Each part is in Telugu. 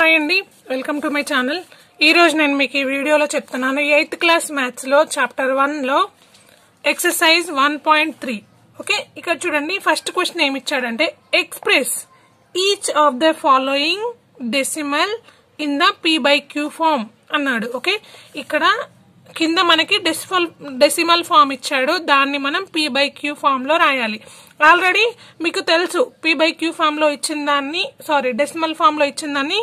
హాయ్ అండి, వెల్కమ్ టు మై ఛానల్. ఈ రోజు నేను మీకు ఈ వీడియోలో చెప్తున్నాను 8th క్లాస్ మ్యాథ్స్ లో చాప్టర్ 1 లో ఎక్సర్సైజ్ 1.3. ఓకే, ఇక్కడ చూడండి. ఫస్ట్ క్వశ్చన్ ఏమి ఇచ్చాడంటే express each of the following decimal in the p/q form అన్నాడు. ఓకే, ఇక్కడ కింద మనకి డెసిమల్ ఫామ్ ఇచ్చాడు, దాన్ని మనం p/q ఫామ్ లో రాయాలి. ఆల్రెడీ మీకు తెలుసు p/q ఫామ్ లో ఇచ్చిన దాన్ని, డెసిమల్ ఫామ్ లో ఇచ్చిన దాన్ని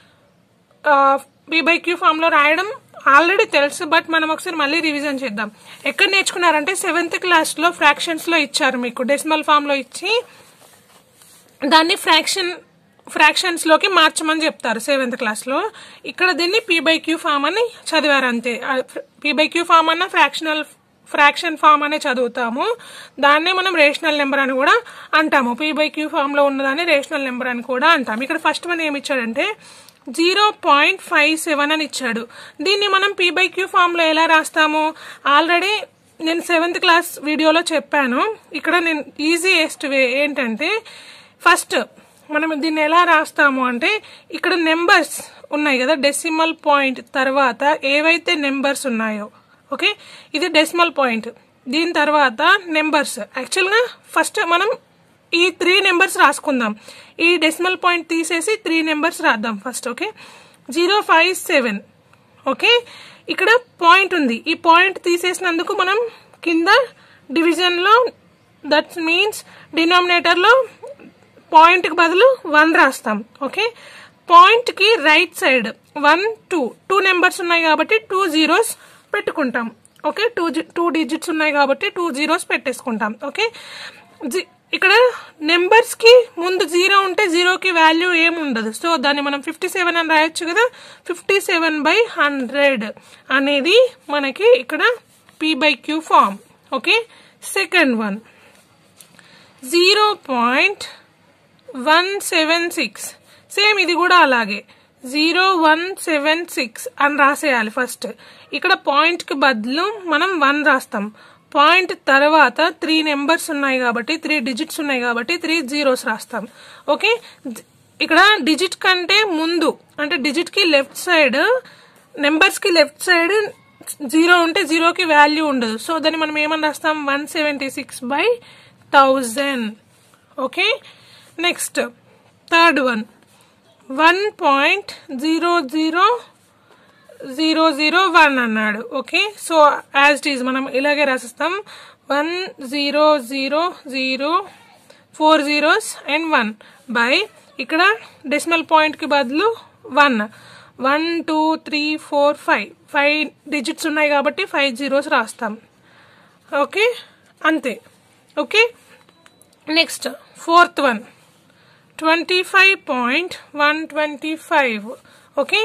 p/q ఫామ్ లో రాయడం ఆల్రెడీ తెలుసు. బట్ మనం ఒకసారి మళ్ళీ రివిజన్ చేద్దాం. ఎక్కడ నేర్చుకున్నారంటే 7th క్లాస్ లో ఫ్రాక్షన్స్ లో ఇచ్చారు. మీకు డెసిమల్ ఫామ్ లో ఇచ్చి దాన్ని ఫ్రాక్షన్స్ లోకి మార్చమని చెప్తారు 7th క్లాస్ లో. ఇక్కడ దీన్ని p/q ఫామ్ అని చదివారు అంతే. p/q ఫామ్ అన్న ఫ్రాక్షన్ ఫామ్ అనే చదువుతాము. దాన్నే మనం రేషనల్ నెంబర్ అని కూడా అంటాము. p/q ఫామ్ లో ఉన్నదాన్ని రేషనల్ నెంబర్ అని కూడా అంటాము. ఇక్కడ ఫస్ట్ మనం ఏమి ఇచ్చాడంటే 0.57 అని ఇచ్చాడు. దీన్ని మనం p/q ఫామ్ లో ఎలా రాస్తాము? ఆల్రెడీ నేను 7th క్లాస్ వీడియోలో చెప్పాను. ఇక్కడ నేను ఈజీయెస్ట్ వే ఏంటంటే, ఫస్ట్ మనం దీన్ని ఎలా రాస్తాము అంటే, ఇక్కడ నెంబర్స్ ఉన్నాయి కదా, డెసిమల్ పాయింట్ తర్వాత ఏవైతే నెంబర్స్ ఉన్నాయో, ఓకే, ఇది డెసిమల్ పాయింట్, దీని తర్వాత నెంబర్స్. యాక్చువల్గా ఫస్ట్ మనం ఈ 3 నెంబర్స్ రాసుకుందాం. ఈ డెసిమల్ పాయింట్ తీసేసి 3 నెంబర్స్ రాద్దాం ఫస్ట్. ఓకే, 057. ఓకే, ఇక్కడ పాయింట్ ఉంది. ఈ పాయింట్ తీసేసినందుకు మనం కింద డివిజన్ లో, దట్ మీన్స్ డినామినేటర్ లో పాయింట్ కి బదులు 1 రాస్తాం. ఓకే, పాయింట్ కి రైట్ సైడ్ 1 2 నెంబర్స్ ఉన్నాయి కాబట్టి 2 zeros పెట్టుకుంటాం. ఓకే, 2 డిజిట్స్ ఉన్నాయి కాబట్టి 2 zeros పెట్టేసుకుంటాం. ఓకే, ఇక్కడ నెంబర్స్ కి ముందు 0 ఉంటే 0కి వాల్యూ ఏమి ఉండదు. సో దాన్ని మనం 57 అని రాయొచ్చు కదా. 57/100 అనేది మనకి ఇక్కడ p/q form. Okay, second one 0.176. Same ఇది కూడా అలాగే 0.176 అని రాసేయాలి ఫస్ట్. ఇక్కడ పాయింట్ కి బదులు మనం 1 రాస్తాం. పాయింట్ తర్వాత 3 నెంబర్స్ ఉన్నాయి కాబట్టి, 3 డిజిట్స్ ఉన్నాయి కాబట్టి 3 zeros రాస్తాం. ఓకే, ఇక్కడ డిజిట్ కంటే ముందు అంటే డిజిట్ కి లెఫ్ట్ సైడ్, నెంబర్స్ కి లెఫ్ట్ సైడ్ 0 ఉంటే 0కి వాల్యూ ఉండదు. సో దాన్ని మనం ఏమని రాస్తాం? 176/1000. ఓకే, నెక్స్ట్ థర్డ్ వన్ 1.00001 అన్నాడు. Okay, so as it is మనం ఇలాగే రాసిస్తాం. 10004 zeros and 1 బై ఇక్కడ డెసిమల్ పాయింట్ కి బదులు 1 1 2 3 4 5 డిజిట్స్ ఉన్నాయి కాబట్టి 5 zeros రాస్తాం. ఓకే, అంతే. Okay, next fourth one 25.125. Okay,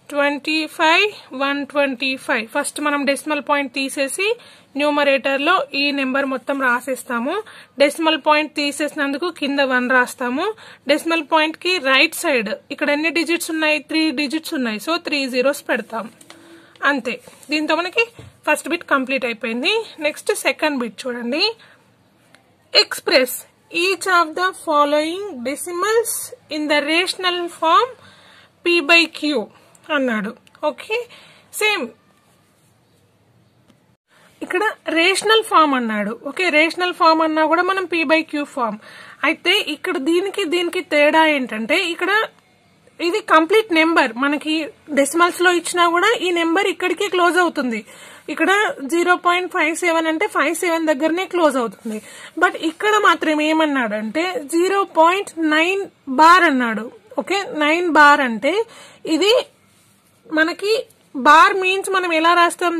25/125. First మనం డెసిమల్ పాయింట్ తీసేసి న్యూమరేటర్ లో ఈ నెంబర్ మొత్తం రాసేస్తాము. డెసిమల్ పాయింట్ తీసేసినందుకు కింద 1 రాస్తాము. డెసిమల్ పాయింట్ కి రైట్ సైడ్ ఇక్కడ ఎన్ని డిజిట్స్ ఉన్నాయి? 3 డిజిట్స్ ఉన్నాయి. సో 3 zeros పెడతాం. అంతే. దీంతో మనకి ఫస్ట్ బిట్ కంప్లీట్ అయిపోయింది. నెక్స్ట్ సెకండ్ బిట్ చూడండి. Express each of the following decimals in the rational form p/q అన్నాడు. ఓకే, సేమ్ ఇక్కడ రేషనల్ ఫామ్ అన్నాడు. ఓకే, రేషనల్ ఫామ్ అన్నా కూడా మనం p/q ఫామ్. అయితే ఇక్కడ దీనికి తేడా ఏంటంటే, ఇక్కడ ఇది కంప్లీట్ నెంబర్. మనకి డెసిమల్స్ లో ఇచ్చినా కూడా ఈ నెంబర్ ఇక్కడికి క్లోజ్ అవుతుంది. ఇక్కడ 0.57 అంటే 57 దగ్గరనే క్లోజ్ అవుతుంది. బట్ ఇక్కడ మాత్రం ఏమన్నాడు అంటే 0.9 బార్ అన్నాడు. ఓకే, 9 బార్ అంటే ఇది మనకి బార్ మీన్స్ మనం ఎలా రాస్తాం?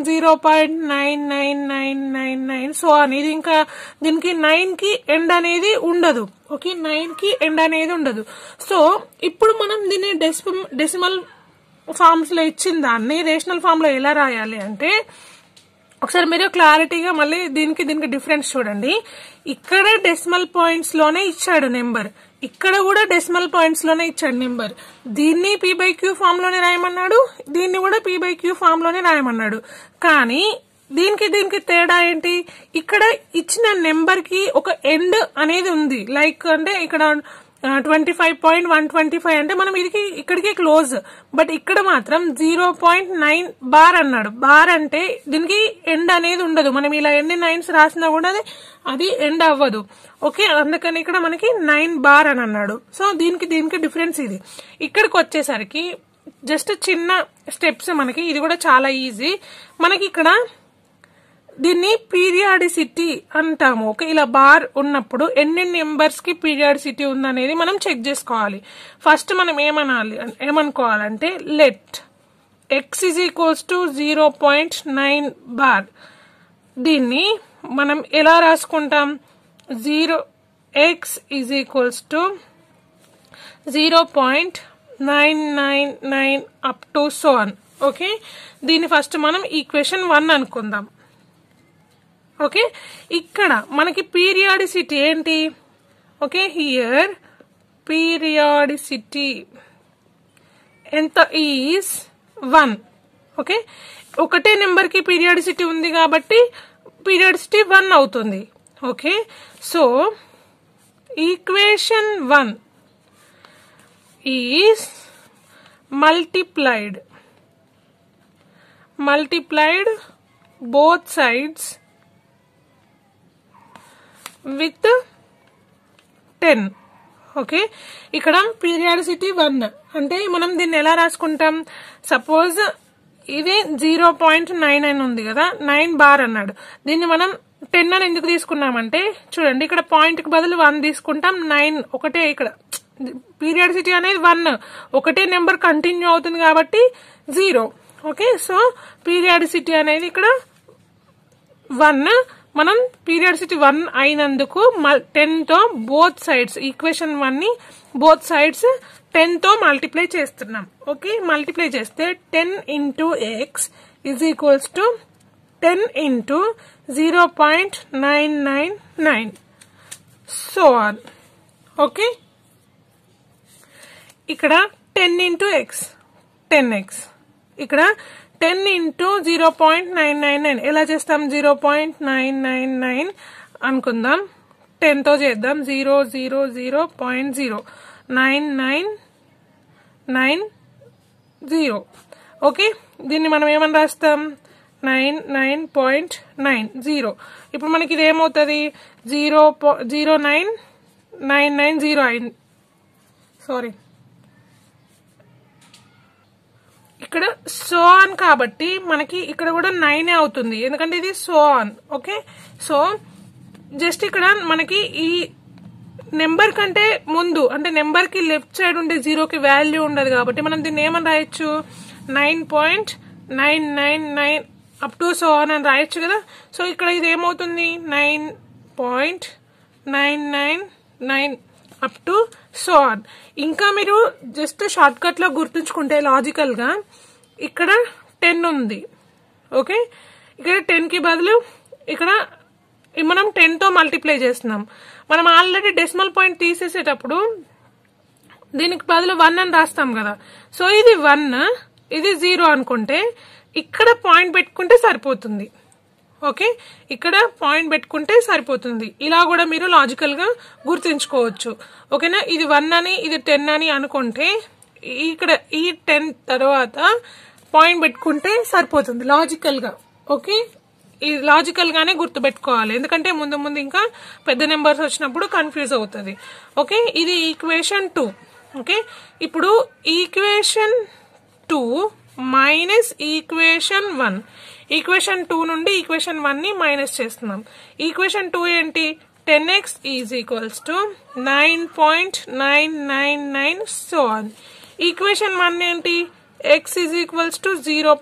0.99999. సో అనేది ఇంకా దీనికి 9 కి ఎండ్ అనేది ఉండదు. ఓకే, 9 కి ఎండ్ అనేది ఉండదు. సో ఇప్పుడు మనం దీన్ని డెసిమల్ ఫార్మ్స్ లో ఇచ్చిన దాన్ని రేషనల్ ఫామ్ లో ఎలా రాయాలి అంటే, ఒకసారి మీరు క్లారిటీగా మళ్ళీ దీనికి డిఫరెన్స్ చూడండి. ఇక్కడ డెసిమల్ పాయింట్స్ లోనే ఇచ్చాడు నెంబర్, ఇక్కడ కూడా డెసిమల్ పాయింట్స్ లోనే ఇచ్చాడు నెంబర్. దీన్ని p/q ఫామ్ లోనే రాయమన్నాడు, దీన్ని కూడా p/q ఫామ్ లోనే రాయమన్నాడు. కానీ దీనికి తేడా ఏంటి? ఇక్కడ ఇచ్చిన నెంబర్ కి ఒక ఎండ్ అనేది ఉంది. లైక్ అంటే ఇక్కడ 25.125 అంటే మనం ఇక్కడికి క్లోజ్. బట్ ఇక్కడ మాత్రం 0.9 బార్ అన్నాడు. బార్ అంటే దీనికి ఎండ్ అనేది ఉండదు. మనం ఇలా ఎన్ని 9s రాసినా కూడా అది ఎండ్ అవ్వదు. ఓకే, అందుకని ఇక్కడ మనకి 9 బార్ అని అన్నాడు. సో దీనికి డిఫరెన్స్ ఇది. ఇక్కడికి వచ్చేసరికి జస్ట్ చిన్న స్టెప్స్ మనకి. ఇది కూడా చాలా ఈజీ. మనకి ఇక్కడ దీన్ని పీరియాడిసిటీ అంటాము. ఓకే, ఇలా బార్ ఉన్నప్పుడు ఎన్ని నెంబర్స్ కి పీరియాడిసిటీ ఉందనేది మనం చెక్ చేసుకోవాలి. ఫస్ట్ మనం ఏమనుకోవాలంటే let x is equals to 0.9 bar. దీన్ని మనం ఎలా రాసుకుంటాం? x is equals to 0.999 up to so on. Okay, దీన్ని ఫస్ట్ మనం ఈక్వేషన్ 1 అనుకుందాం. ఓకే, ఇక్కడ మనకి పీరియాడిసిటీ ఏంటి? ఓకే, హియర్ పీరియాడిసిటీ ఎంత ఈజ్ 1. ఓకే, ఒకటే నెంబర్ కి పీరియాడిసిటీ ఉంది కాబట్టి పీరియాడిసిటీ 1 అవుతుంది. Okay, so equation 1 is multiplied both sides with 10. Okay, ఇక్కడ పీరియాడిసిటీ 1 అంటే మనం దీన్ని ఎలా రాసుకుంటాం? సపోజ్ ఇది 0.99 ఉంది కదా, 9 బార్ అన్నాడు. దీన్ని మనం 10 అని ఎందుకు తీసుకున్నామంటే చూడండి, ఇక్కడ పాయింట్ కి బదులు 1 తీసుకుంటాం. 9 ఒకటే, ఇక్కడ పీరియాడిసిటీ అనేది 1, ఒకటే నెంబర్ కంటిన్యూ అవుతుంది కాబట్టి 0. ఓకే, సో పీరియాడిసిటీ అనేది ఇక్కడ 1. మనం పీరియాడిసిటీ 1 అయినందుకు 10 తో బోత్ సైడ్స్, ఈక్వేషన్ 1 ని బోత్ సైడ్స్ 10 తో మల్టిప్లై చేస్తున్నాం. ఓకే, మల్టిప్లై చేస్తే 10 into x is equals to 10 into 0.999 so on. Okay, ఇక్కడ 10 into x 10x, ఇక్కడ 10 into 0.999 ఎలా చేస్తాం? 0.999 అనుకుందాం. 10 తో చేద్దాం. 000.9990. ఓకే, దీన్ని మనం ఏమని రాస్తాం? 99.90. ఇప్పుడు మనకి ఇది ఏమవుతుంది? 0.09990 అయింది. సారీ, ఇక్కడ సో ఆన్ కాబట్టి మనకి ఇక్కడ కూడా 9 అవుతుంది, ఎందుకంటే ఇది so on. Okay, so just ఇక్కడ మనకి ఈ నెంబర్ కంటే ముందు, అంటే నెంబర్ కి లెఫ్ట్ సైడ్ ఉండే 0కి వాల్యూ ఉండదు కాబట్టి మనం దీన్ని ఏమని రాయొచ్చు? 9.999 అప్ టు సో ఆన్ అని రాయొచ్చు కదా. సో ఇక్కడ ఇది ఏమవుతుంది? 9.999 అప్ టు సో ఆన్. ఇంకా మీరు జస్ట్ షార్ట్ కట్ లో గుర్తుంచుకుంటే లాజికల్ గా ఇక్కడ 10 ఉంది. ఓకే, ఇక్కడ 10 కి బదులు ఇక్కడ మనం 10 తో మల్టిప్లై చేస్తున్నాం. మనం ఆల్రెడీ డెసిమల్ పాయింట్ తీసేసేటప్పుడు దీనికి బదులు 1 అని రాస్తాం కదా. సో ఇది 1, ఇది 0 అనుకుంటే ఇక్కడ పాయింట్ పెట్టుకుంటే సరిపోతుంది. ఓకే, ఇక్కడ పాయింట్ పెట్టుకుంటే సరిపోతుంది. ఇలా కూడా మీరు లాజికల్ గా గుర్తుంచుకోవచ్చు. ఓకేనా, ఇది 1 అని, ఇది 10 అని అనుకుంటే ఇక్కడ ఈ 10 తర్వాత పాయింట్ పెట్టుకుంటే సరిపోతుంది లాజికల్ గా. ఓకే, ఈ లాజికల్ గానే గుర్తు పెట్టుకోవాలి, ఎందుకంటే ముందు ముందు ఇంకా పెద్ద నెంబర్స్ వచ్చినప్పుడు కన్ఫ్యూజ్ అవుతుంది. ఓకే, ఇది ఈక్వేషన్ 2. ఓకే, ఇప్పుడు ఈక్వేషన్ 2 మైనస్ ఈక్వేషన్ 1. ఈక్వేషన్ 2 నుండి ఈక్వేషన్ 1 ని మైనస్ చేస్తున్నాం. ఈక్వేషన్ 2 ఏంటి? 10x is equals to 9.999 so on. Equation 1 ఏంటి? x is equals to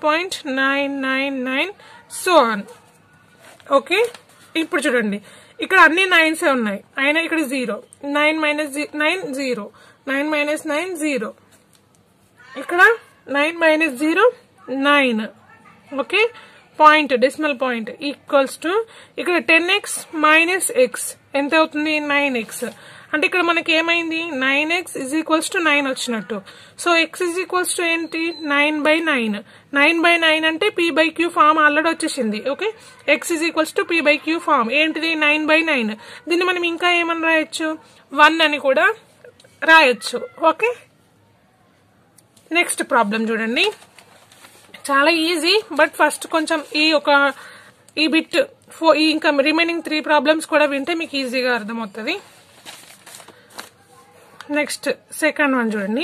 0.999 so on. Okay, ఇప్పుడు చూడండి, ఇక్కడ అన్ని 9s ఉన్నాయి, అయినా ఇక్కడ 0. 9 మైనస్ 9 0, 9 మైనస్ 9 0, ఇక్కడ 9 మైనస్ 0 9. Okay, point, decimal point equals to ఇక్కడ 10x మైనస్ x ఎంత అవుతుంది? 9x. అంటే ఇక్కడ మనకి ఏమైంది? 9x ఇజ్ ఈక్వల్స్ టు 9 వచ్చినట్టు. So x is equals to ఏంటి? 9/9. 9/9 అంటే p/q ఫామ్ ఆల్రెడీ వచ్చేసింది. Okay, x is equals to p/q form ఏంటిది? 9/9. దీన్ని మనం ఇంకా ఏమని రాయొచ్చు? 1 అని కూడా రాయొచ్చు. ఓకే, నెక్స్ట్ ప్రాబ్లం చూడండి. చాలా ఈజీ, బట్ ఫస్ట్ కొంచెం ఈ బిట్ ఇంకా రిమైనింగ్ 3 ప్రాబ్లమ్స్ కూడా వింటే మీకు ఈజీగా అర్థమవుతుంది. నెక్స్ట్ సెకండ్ వన్ చూడండి,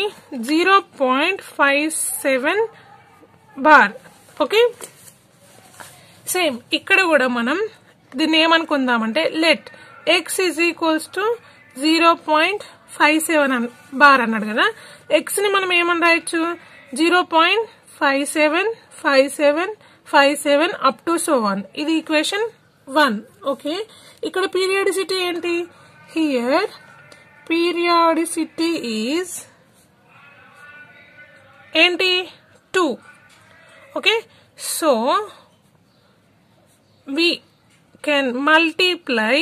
0.57 బార్. ఓకే, సేమ్ ఇక్కడ కూడా మనం దీన్ని ఏమనుకుందామంటే let x is equals to 0.57 bar అన్నాడు కదా. ఎక్స్ ని మనం ఏమని రాయొచ్చు, 0.575757 అప్ టు సో ఆన్. ఇది ఈక్వేషన్ 1. ఓకే, ఇక్కడ పీరియాడిసిటీ ఏంటి, హియర్ పీరియాడిసిటీ ఈజ్ ఏంటి 2. Okay, so we can multiply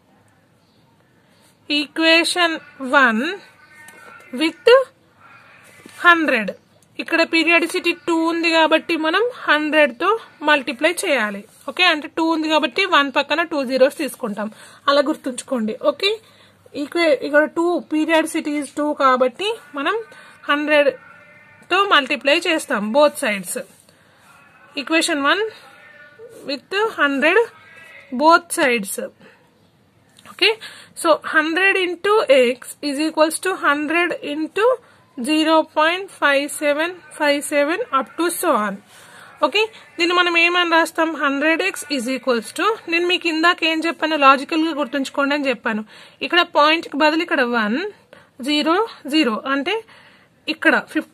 equation 1 with 100. ఇక్కడ పీరియాడిసిటీ 2 ఉంది కాబట్టి మనం 100 తో మల్టిప్లై చేయాలి. ఓకే, అంటే 2 ఉంది కాబట్టి 1 పక్కన 2 zeros తీసుకుంటాం, అలా గుర్తుంచుకోండి. ఓకే, ఇక్కడ 2 పీరియాడిసిటీ 2 కాబట్టి మనం 100 తో మల్టిప్లై చేస్తాం both sides. Equation 1 with 100 both sides. Okay, so 100 into x is equals to 100 into 0.5757 up to so on. Okay, దీన్ని మనం ఏమని రాస్తాం, 100x is equals to, నేను మీకు ఇందాక ఏం చెప్పాను, లాజికల్ గా గుర్తుంచుకోండి అని చెప్పాను. ఇక్కడ పాయింట్ కి బదులు ఇక్కడ 1 0 0 అంటే ఇక్కడ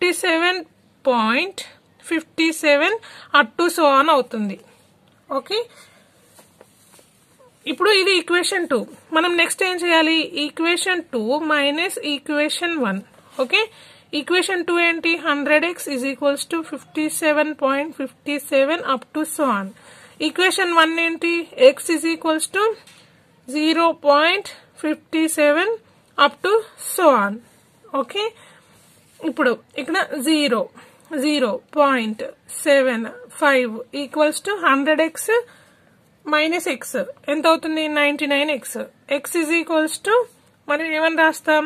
57.57 up to so on అవుతుంది. ఓకే, ఇప్పుడు ఇది ఈక్వేషన్ 2. మనం నెక్స్ట్ ఏం చేయాలి, equation 2 minus equation 1. Okay, equation 2 ఏంటి, 100x is equals to 57.57 up to so on. Equation 1 ఏంటి, x is equals to 0.57 up to so on. Okay, ఇప్పుడు ఇక్కడ 0.75 equals to 100x minus x ఎంత అవుతుంది, 99x. x is equals to మనం ఏమని రాస్తాం,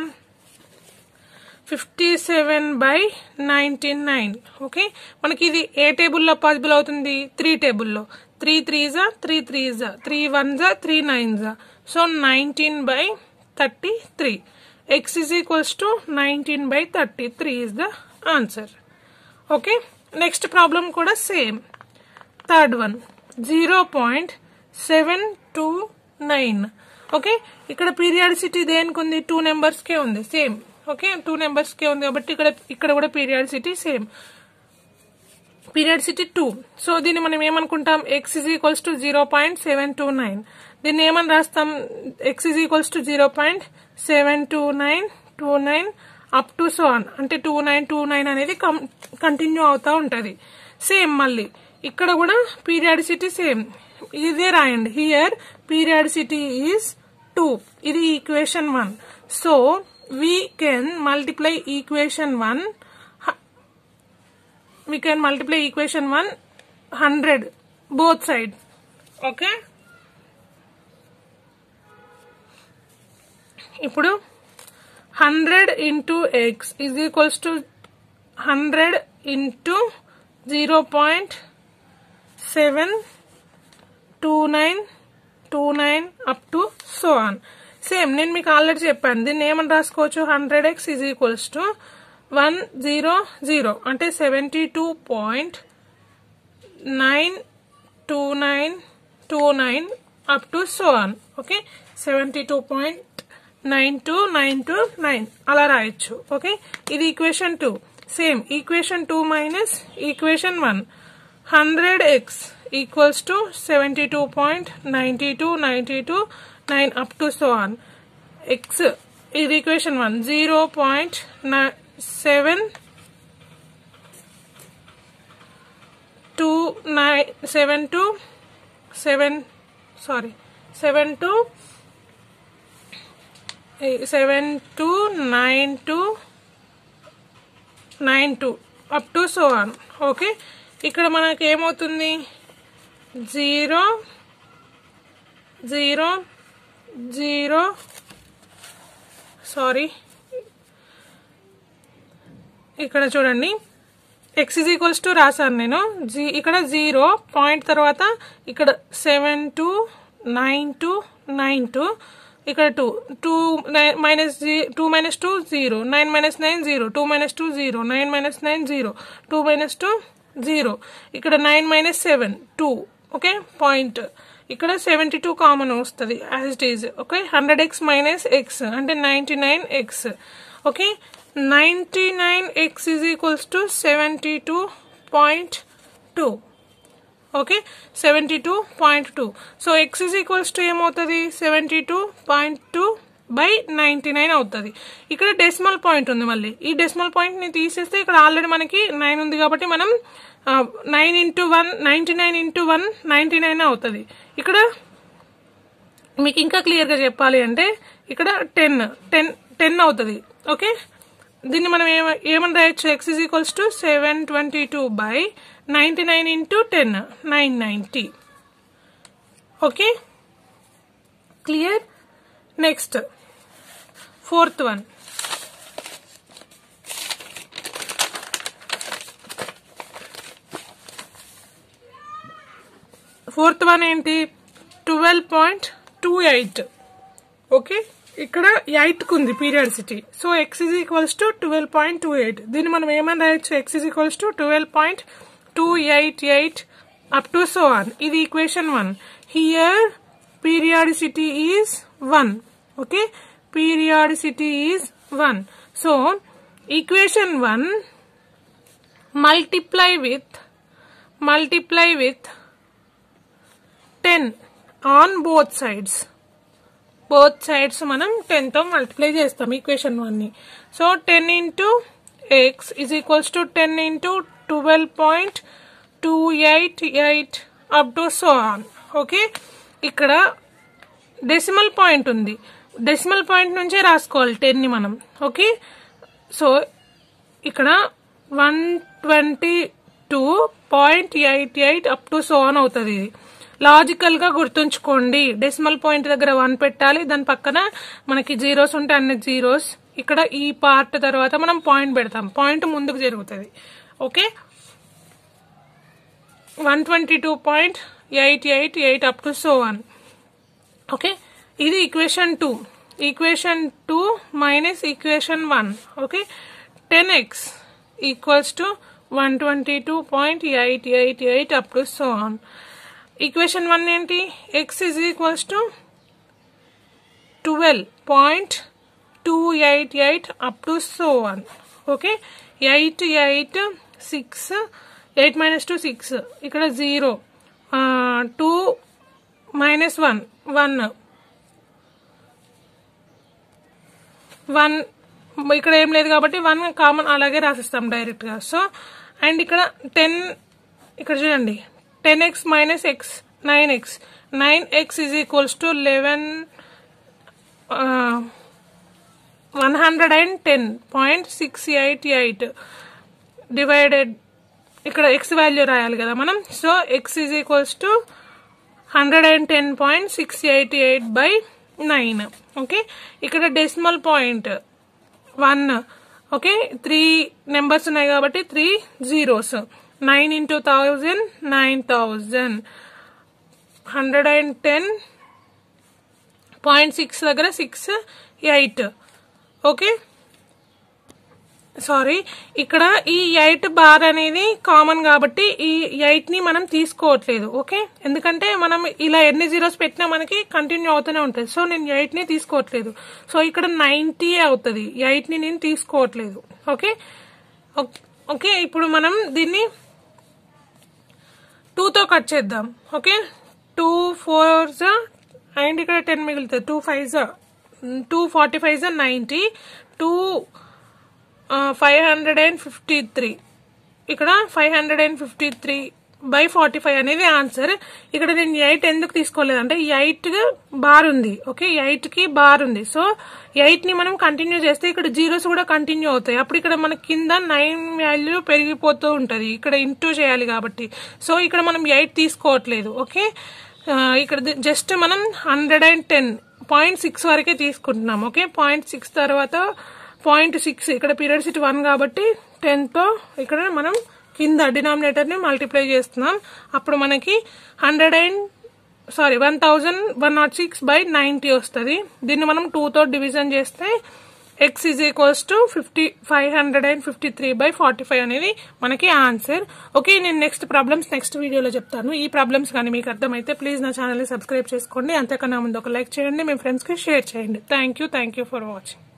57/99. ఓకే, మనకి ఇది ఏ టేబుల్లో పాసిబుల్ అవుతుంది, 3 టేబుల్లో. 3 3s 3 3s 3 1s 3 9s, so 19/33. x is equals to 19/33 is the answer. Okay, next problem కూడా సేమ్. Third one 0.729. ఓకే, ఇక్కడ పీరియాడిసిటీ దేనికి ఉంది, 2 నెంబర్స్ కే ఉంది, సేమ్. ఓకే, 2 నెంబర్స్ కే ఉంది కాబట్టి ఇక్కడ కూడా పీరియాడిసిటీ సేమ్, పీరియాడిసిటీ 2. సో దీన్ని మనం ఏమనుకుంటాం, x is equals to 0.729. దీన్ని ఏమని రాస్తాం, x is equals to 0.72929 up to so on, అంటే 2929 అనేది కంటిన్యూ అవుతా ఉంటది. సేమ్ మళ్ళీ ఇక్కడ కూడా పీరియాడిసిటీ సేమ్, ఇదే రాయండి. Here periodicity is 2. ఇది equation 1. So we can multiply equation 1 100 both sides. Okay, ఇప్పుడు 100 into x is equals to 100 into 0.72929 up to so on. Same నేను మీకు ఆల్రెడీ చెప్పాను, దీన్ని ఏమని రాసుకోవచ్చు, 100x is equals to 100 అంటే 72.92929 up to so on. Okay, 72.92929 అలా రాయొచ్చు. ఓకే, ఇది equation 2. Same equation 2 minus equation 1. 100x equals to 72.92929 up to so on. x ఇది equation 1. 7292 up to so on. Okay, ఇక్కడ మనకి ఏమవుతుంది, 0 0 0 సారీ ఇక్కడ చూడండి x ఈక్వల్స్ టు రాశాను నేను ఇక్కడ 0 పాయింట్ తర్వాత ఇక్కడ 729292 ఇక్కడ 2 minus 2 0 9 minus 9 0 2 minus 2 0 9 minus 9 0 2 minus 2 0 ఇక్కడ 9 minus 7 2 ఓకే పాయింట్ ఇక్కడ 72 కామన్ వస్తుంది as it is okay 100x minus x అంటే 99x okay 99x is equals to 72.2 okay 72.2 so x is equals to ఏమవుతుంది 72.2 by 99 అవుతుంది ఇక్కడ డెసిమల్ పాయింట్ ఉంది మళ్ళీ ఈ డెసిమల్ పాయింట్ ని తీసేస్తే ఇక్కడ ఆల్రెడీ మనకి 9 ఉంది కాబట్టి మనం 9 into 1 99 into 1 99 అవుతుంది ఇక్కడ మీకు ఇంకా క్లియర్ గా చెప్పాలి అంటే ఇక్కడ 10 అవుతుంది ఓకే దీన్ని మనం ఏమని రాయొచ్చు x is equals to 722 by 99 into 10 990 okay clear next fourth one ఏంటి 12.28 ఓకే ఇక్కడ 8 కు ఉంది periodicity so x is equals to 12.28 దీన్ని మనం ఏమని రాయొచ్చు x is equals to 12.288 up to so on ఇది equation 1 here periodicity is 1 okay periodicity is 1 so equation 1 multiply with 10 on both sides మనం 10 తో మల్టిప్లై చేస్తాం ఈక్వేషన్ 1 ని so 10 into x is equals to 10 into 12.288 up to so on okay ఇక్కడ డెసిమల్ పాయింట్ ఉంది డెసిమల్ పాయింట్ నుంచే రాసుకోవాలి 10 ని మనం ఓకే సో ఇక్కడ 122.88 up to so on అవుతుంది ఇది లాజికల్ గా గుర్తుంచుకోండి డెసిమల్ పాయింట్ దగ్గర 1 పెట్టాలి దాని పక్కన మనకి జీరోస్ ఉంటే అన్ని జీరోస్ ఇక్కడ ఈ పార్ట్ తర్వాత మనం పాయింట్ పెడతాం పాయింట్ ముందుకు జరుగుతుంది okay 122.888 up to so on okay ఇది equation 2 minus equation 1 okay 10x equals to 122.888 up to so on equation 1 ఏంటి x is equals to 12.288 up to so on okay 8 minus 2 6 ఇక్కడ 0 2 minus 1 ఇక్కడ ఏం లేదు కాబట్టి 1 కామన్ అలాగే రాసిస్తాం డైరెక్ట్ గా సో అండ్ ఇక్కడ 10 ఇక్కడ చూడండి 10x minus x 9x is equals to 110.688 divided ఇక్కడ x వాల్యూ రాయాలి కదా మనం so x is equals to 110.688 by 9 okay ఇక్కడ డెసిమల్ పాయింట్ 1 ఓకే 3 నెంబర్స్ ఉన్నాయి కాబట్టి 3 zeros 9 into 1000 9000 110.6 దగ్గర 6 8 ఓకే సారీ ఇక్కడ ఈ 8 బార్ అనేది కామన్ కాబట్టి ఈ 8 ని మనం తీసుకోవట్లేదు ఓకే ఎందుకంటే మనం ఇలా ఎన్ని జీరోస్ పెట్టినా మనకి కంటిన్యూ అవుతూనే ఉంటుంది సో నేను 8 ని తీసుకోవట్లేదు సో ఇక్కడ 90 అవుతుంది 8 ని నేను తీసుకోవట్లేదు ఓకే ఓకే ఇప్పుడు మనం దీన్ని 2 తో కట్ చేద్దాం ఓకే 2 4s అండ్ ఇక్కడ 10 మిగులుతుంది 2 5s 2 45s 90 2 553 ఇక్కడ 553 by 45 అనేది ఆన్సర్ ఇక్కడ నేను 8 ఎందుకు తీసుకోలేదంటే 8 బార్ ఉంది ఓకే 8 కి బార్ ఉంది సో 8 ని మనం కంటిన్యూ చేస్తే ఇక్కడ జీరోస్ కూడా కంటిన్యూ అవుతాయి అప్పుడు ఇక్కడ మన కింద 9 వాల్యూ పెరిగిపోతూ ఉంటది ఇక్కడ ఇంటూ చేయాలి కాబట్టి సో ఇక్కడ మనం 8 తీసుకోవట్లేదు ఓకే ఇక్కడ జస్ట్ మనం 110.6 వరకే తీసుకుంటున్నాం ఓకే 0.6 తర్వాత 0.6 ఇక్కడ పీరియడ్ సిటీ 1 కాబట్టి 10 తో ఇక్కడ మనం కింద డినామినేటర్ ని మల్టిప్లై చేస్తున్నాం. అప్పుడు మనకి 1106/90 వస్తుంది. దీన్ని మనం 2 తో డివిజన్ చేస్తే x is equals to 553/45 అనేది మనకి ఆన్సర్. ఓకే, నేను నెక్స్ట్ వీడియోలో చెప్తాను. ఈ ప్రాబ్లమ్స్ కానీ మీకు అర్థమైతే ప్లీజ్ నా ఛానల్ని సబ్స్క్రైబ్ చేసుకోండి. అంతేకన్నా ముందు ఒక లైక్ చేయండి, మీ ఫ్రెండ్స్కి షేర్ చేయండి. Thank you for watching.